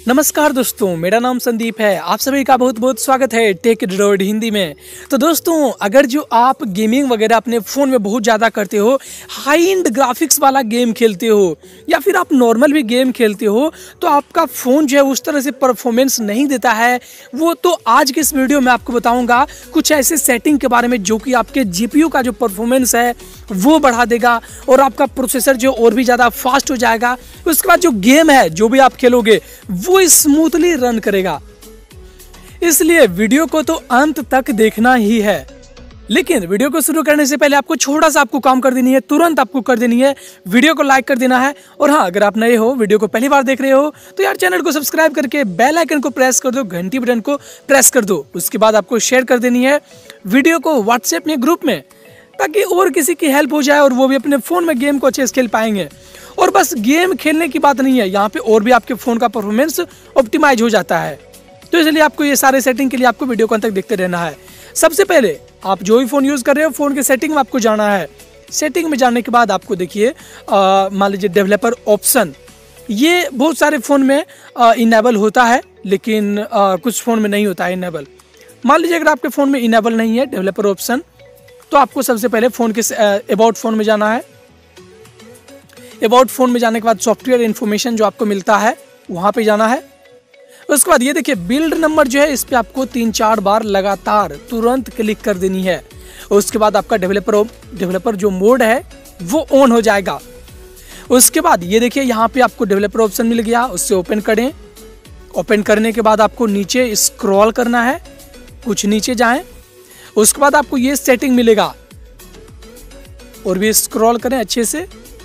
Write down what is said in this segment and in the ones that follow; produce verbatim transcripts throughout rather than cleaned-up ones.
नमस्कार दोस्तों, मेरा नाम संदीप है। आप सभी का बहुत बहुत स्वागत है टेक रोड हिंदी में। तो दोस्तों, अगर जो आप गेमिंग वगैरह अपने फ़ोन में बहुत ज़्यादा करते हो, हाई एंड ग्राफिक्स वाला गेम खेलते हो या फिर आप नॉर्मल भी गेम खेलते हो, तो आपका फ़ोन जो है उस तरह से परफॉर्मेंस नहीं देता है वो, तो आज के इस वीडियो में आपको बताऊँगा कुछ ऐसे सेटिंग के बारे में जो कि आपके जी पी यू का जो परफॉर्मेंस है वो बढ़ा देगा और आपका प्रोसेसर जो और भी ज़्यादा फास्ट हो जाएगा। उसके बाद जो गेम है जो भी आप खेलोगे वो स्मूथली रन करेगा। इसलिए वीडियो को तो अंत तक देखना ही है। लेकिन वीडियो को शुरू करने से पहले आपको छोटा सा आपको काम कर देनी है, तुरंत आपको कर देनी है, वीडियो को लाइक कर देना है। और हाँ, अगर आप नए हो, वीडियो को पहली बार देख रहे हो, तो यार चैनल को सब्सक्राइब करके बेल आइकन को प्रेस कर दो, घंटी बटन को प्रेस कर दो। उसके बाद आपको शेयर कर देनी है वीडियो को व्हाट्सएप में, ग्रुप में, ताकि और किसी की हेल्प हो जाए और वो भी अपने फ़ोन में गेम को अच्छे से खेल पाएंगे। और बस गेम खेलने की बात नहीं है, यहाँ पे और भी आपके फ़ोन का परफॉर्मेंस ऑप्टिमाइज हो जाता है। तो इसलिए आपको ये सारे सेटिंग के लिए आपको वीडियो को अंत तक देखते रहना है। सबसे पहले आप जो भी फ़ोन यूज़ कर रहे हो, फ़ोन के सेटिंग में आपको जाना है। सेटिंग में जाने के बाद आपको देखिए, मान लीजिए डेवलपर ऑप्शन, ये बहुत सारे फ़ोन में इनेबल होता है, लेकिन आ, कुछ फ़ोन में नहीं होता है इनेबल। मान लीजिए अगर आपके फ़ोन में इनेबल नहीं है डेवलपर ऑप्शन, तो आपको सबसे पहले फ़ोन के अबाउट फ़ोन में जाना है। अबाउट फ़ोन में जाने के बाद सॉफ्टवेयर इन्फॉर्मेशन जो आपको मिलता है वहाँ पे जाना है। उसके बाद ये देखिए बिल्ड नंबर जो है, इस पे आपको तीन चार बार लगातार तुरंत क्लिक कर देनी है। उसके बाद आपका डेवलपर डेवलपर जो मोड है वो ऑन हो जाएगा। उसके बाद ये देखिए यहाँ पे आपको डेवलपर ऑप्शन मिल गया, उससे ओपन करें। ओपन करने के बाद आपको नीचे स्क्रॉल करना है, कुछ नीचे जाएं। उसके बाद आपको ये सेटिंग मिलेगा और भी स्क्रॉल करें अच्छे से।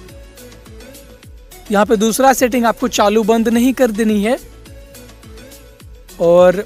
यहाँ पे दूसरा सेटिंग आपको चालू बंद नहीं कर देनी है। और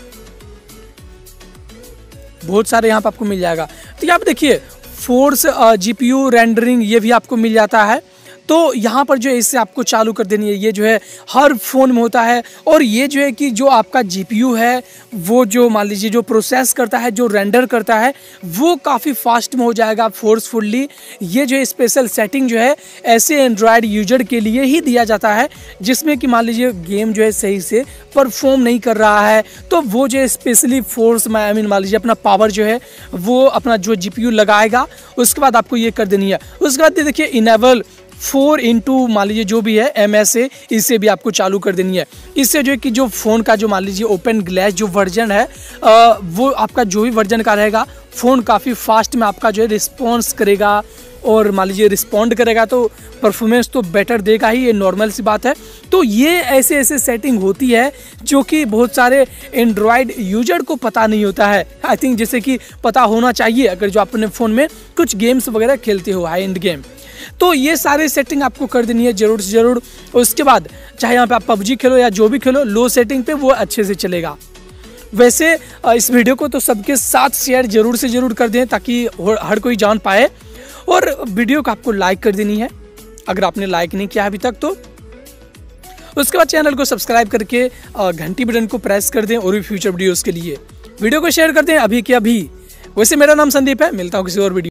बहुत सारे यहाँ पे आपको मिल जाएगा। तो यहाँ पे देखिए फोर्स जीपीयू रेंडरिंग ये भी आपको मिल जाता है। तो यहाँ पर जो है इससे आपको चालू कर देनी है। ये जो है हर फ़ोन में होता है। और ये जो है कि जो आपका जीपीयू है वो जो मान लीजिए जो प्रोसेस करता है, जो रेंडर करता है, वो काफ़ी फास्ट में हो जाएगा फोर्सफुली। ये जो स्पेशल सेटिंग जो है ऐसे एंड्रॉयड यूजर के लिए ही दिया जाता है जिसमें कि मान लीजिए गेम जो है सही से परफॉर्म नहीं कर रहा है, तो वो जो स्पेशली फोर्स में आई मीन मान लीजिए अपना पावर जो है वो अपना जो जीपीयू लगाएगा। उसके बाद आपको ये कर देनी है। उसके बाद देखिए इनेबल फोर इंटू मान लीजिए जो भी है एम एस ए, इसे भी आपको चालू कर देनी है। इससे जो है कि जो फ़ोन का जो मान लीजिए ओपन ग्लास जो वर्जन है आ, वो आपका जो भी वर्जन का रहेगा, फ़ोन काफ़ी फास्ट में आपका जो है रिस्पॉन्स करेगा और मान लीजिए रिस्पॉन्ड करेगा, तो परफॉर्मेंस तो बेटर देगा ही, ये नॉर्मल सी बात है। तो ये ऐसे ऐसे सेटिंग होती है जो कि बहुत सारे एंड्रॉयड यूजर को पता नहीं होता है। आई थिंक जैसे कि पता होना चाहिए अगर जो अपने फ़ोन में कुछ गेम्स वगैरह खेलते हो, हाई एंड गेम। तो ये सारे सेटिंग आपको कर देनी है जरूर से ज़रूर। उसके बाद चाहे यहाँ पे आप पबजी खेलो या जो भी खेलो, लो सेटिंग पे वो अच्छे से चलेगा। वैसे इस वीडियो को तो सबके साथ शेयर जरूर से ज़रूर कर दें ताकि हर कोई जान पाए। और वीडियो को आपको लाइक कर देनी है अगर आपने लाइक नहीं किया अभी तक तो। उसके बाद चैनल को सब्सक्राइब करके घंटी बटन को प्रेस कर दें और भी फ्यूचर वीडियोज़ के लिए। वीडियो को शेयर कर दें अभी के अभी। वैसे मेरा नाम संदीप है, मिलता हूँ किसी और वीडियो।